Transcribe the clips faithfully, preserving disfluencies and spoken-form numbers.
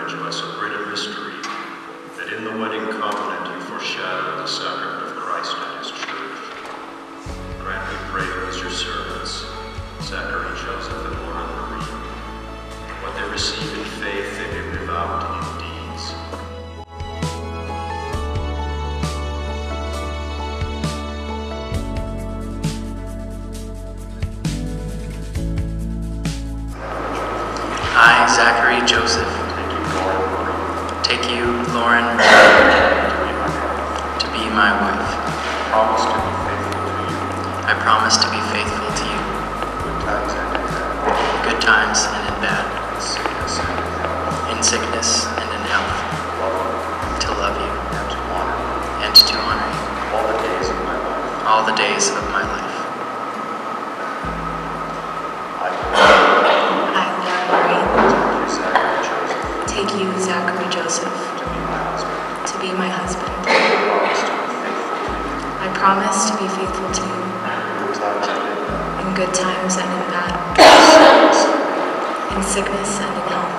privilege by so great a mystery, that in the wedding covenant you foreshadow the sacrament of Christ and his church. Grant, we pray, as your servants, Zachary, Joseph, and Laura Marie, what they receive in faith they may live out in deeds. I, Zachary, Joseph, Take you, Lauren Marie, take you, Lauren, to be my wife. to be my wife. I promise to be faithful to you. I promise to be faithful to you. Good times and in bad. Good times and in bad. In sickness and in health. In sickness and in health. To love you. And to honor you. And to honor you. All the days of my life. All the days of my life. I, I, Laura Marie, take you, Zachary Joseph, take you, Zachary Joseph, to be my husband. to be my husband. I promise to be faithful to you. I promise to be faithful to you. In good times and in bad. In good times and in bad. In sickness and in health.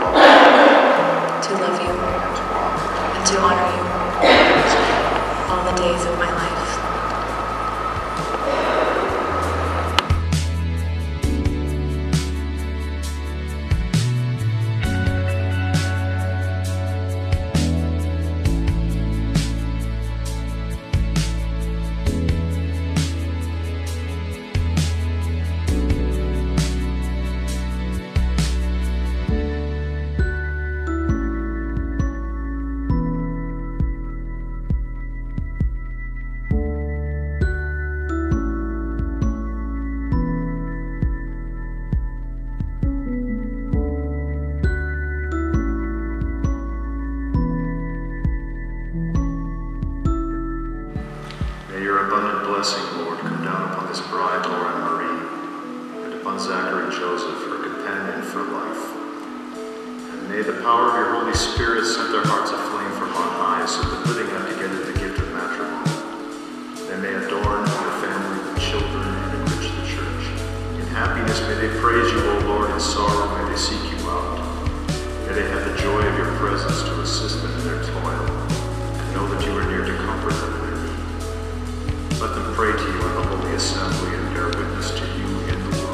To love you. And to honor you. All the days of my life. May your abundant blessing, Lord, come down upon this bride, Laura Marie, and upon Zachary Joseph, her companion for life. And may the power of your Holy Spirit set their hearts aflame from on high, so that living out together the gift of matrimony, they may adorn the family with children and enrich the church. In happiness may they praise you, O Lord, in sorrow may they seek you out. May they have the joy of your presence to assist them in their toil, and know that you are near to comfort them in their need. Let them pray to you in the holy assembly and bear witness to you in the world.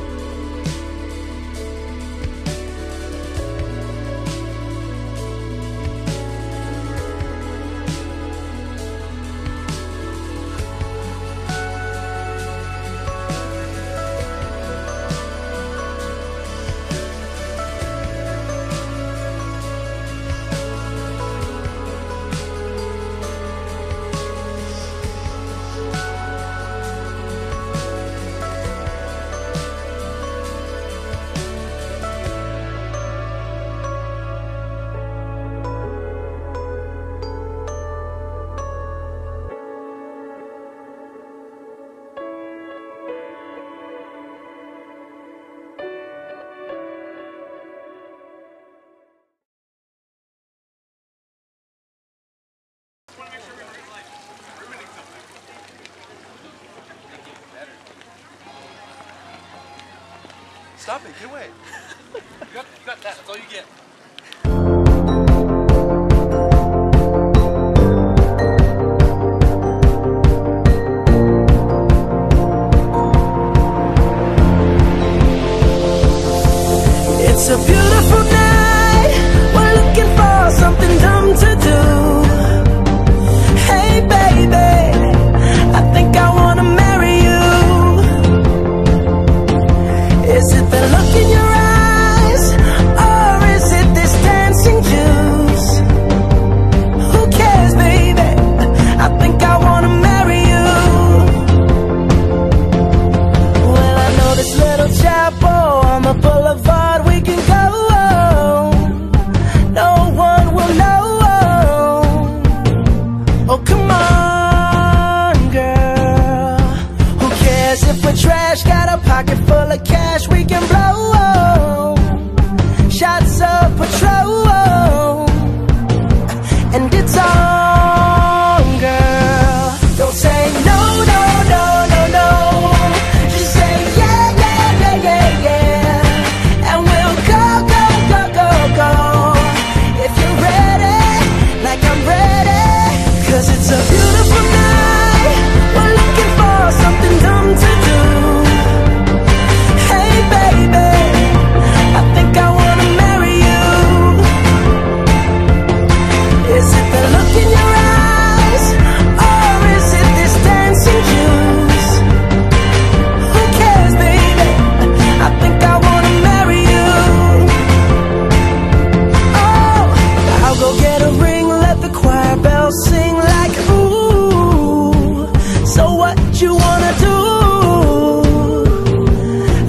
Stop it, get away. You got, you got that, that's all you get. It's a beautiful night. We're looking for something dumb to do. Hey baby, I think I wanna marry you. Is it the look in your eyes, or is it this dancing juice? Who cares, baby? I think I wanna marry you. Well, I know this little chapel on the boulevard we can go.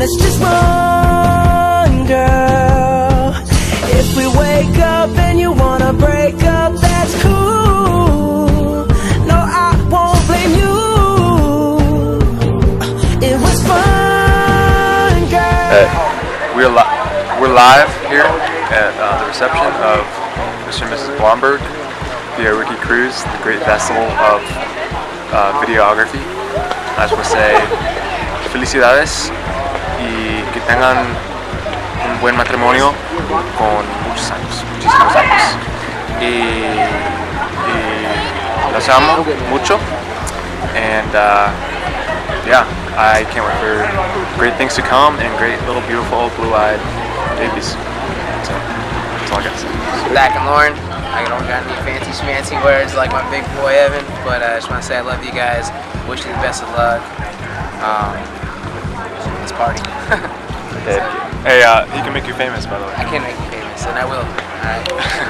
let's just run, girl. If we wake up and you wanna break up, that's cool. No, I won't blame you. It was fun, girl. Hey, we're, li we're live here at uh, the reception of Mister and Missus Blomberg via Ricky Cruz, the great festival of uh, videography. I just want to say felicidades y que tengan un buen matrimonio con muchos años, muchísimos años. Y, y los amo mucho, and uh, yeah, I can't wait for great things to come and great little beautiful blue-eyed babies. So that's all I got to say. Zach and Lauren, I don't got any fancy schmancy words like my big boy Evan, but I just want to say I love you guys. Wish you the best of luck. Um, let's party. Hey, hey uh, he can make you famous, by the way. I can make you famous, and I will. Alright.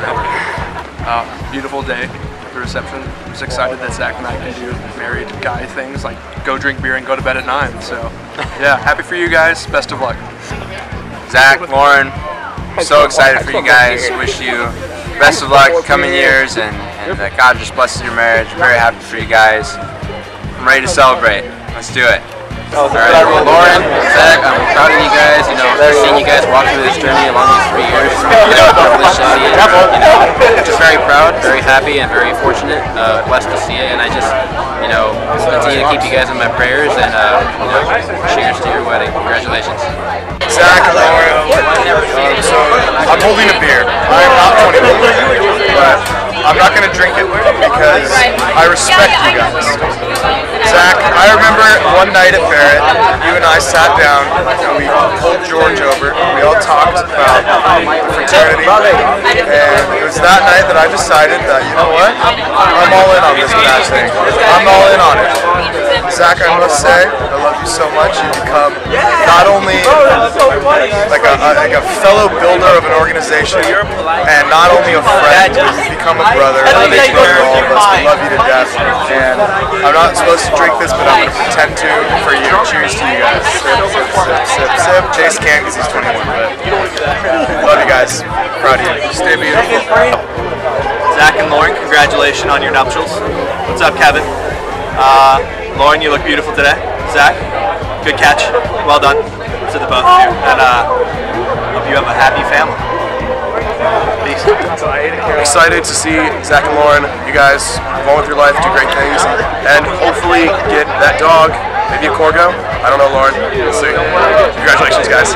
Uh, beautiful day at the reception. I'm just excited that Zach and I can do married guy things like go drink beer and go to bed at nine. So yeah, happy for you guys. Best of luck. Zach, Lauren, so excited for you guys. Wish you best of luck coming years, and, and uh, God just blesses your marriage. Very happy for you guys. I'm ready to celebrate. Let's do it. Alright, well, Lauren, Zach, I'm proud of you guys. You know, seeing you guys walk through this journey along these three years, you know, privileged to see it. You know, just very proud, very happy, and very fortunate, uh, blessed to see it. And I just, you know, continue to keep you guys in my prayers. And uh, you know, cheers to your wedding. Congratulations. Zach and Lauren, um, so I'm holding a beer. I'm not twenty-one, but I'm not going to drink it because I respect you guys. Zach, I remember one night at Barrett, you and I sat down and we pulled George over. We all talked about the fraternity, and it was that night that I decided that, you know what, I'm all in on this match thing. I'm all in on it. Zach, I must say, I love you so much. You become not only like a, a, like a fellow builder of an organization, and not only a friend, but you become a brother. A big brother to all of us. We love you to death. And I'm not supposed to drink this, but I'm going to pretend to for you. Cheers to you guys. Sip, sip, sip, sip, sip. Chase can because he's twenty-one. But love you guys. Proud of you. Stay beautiful. Zach and Lauren, congratulations on your nuptials. What's up, Kevin? Uh, Lauren, you look beautiful today. Zach, good catch. Well done to the both of you. And uh, hope you have a happy family. Peace. Excited to see Zach and Lauren, you guys go on with your life, do great things, and hopefully get that dog, maybe a corgo. I don't know, Lauren. We'll see. Congratulations, guys.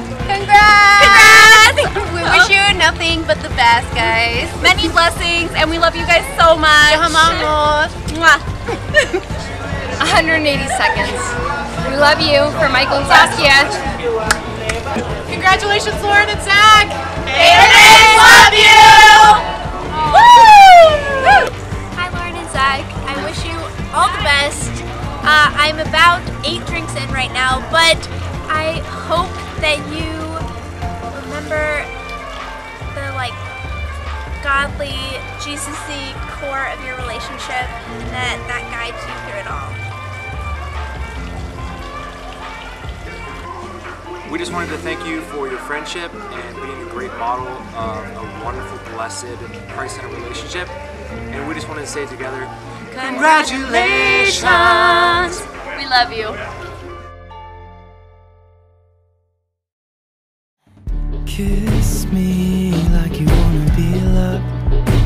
Congrats! Congrats! We wish you nothing but the best, guys. Many blessings, and we love you guys so much. Amamos. Mwah. one hundred eighty seconds. We love you for Michael and Saskia. Congratulations, Lauren and Zach. Hey, love you! Woo! Hi, Lauren and Zach. I wish you all the best. Uh, I'm about eight drinks in right now, but I hope that you remember the like godly, Jesus-y core of your relationship, and that that guides you through it all. We just wanted to thank you for your friendship and being a great model of a wonderful, blessed, Christ-centered relationship. And we just wanted to say together, congratulations! We love you. Kiss me like you wanna be loved.